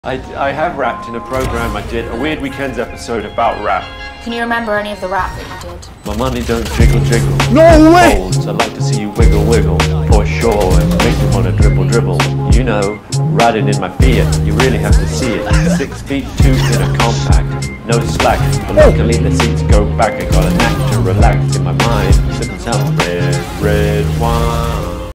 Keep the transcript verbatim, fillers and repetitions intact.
I, I have rapped in a program I did, a Weird Weekends episode about rap. Can you remember any of the rap that you did? My money don't jiggle jiggle. No way! Folds. I'd like to see you wiggle wiggle, for sure, and make you wanna dribble dribble. You know, riding in my Fiat, you really have to see it. Six feet two in a compact, no slack, but luckily the seats go back. I got a knack to relax in my mind, sipping some red, red wine.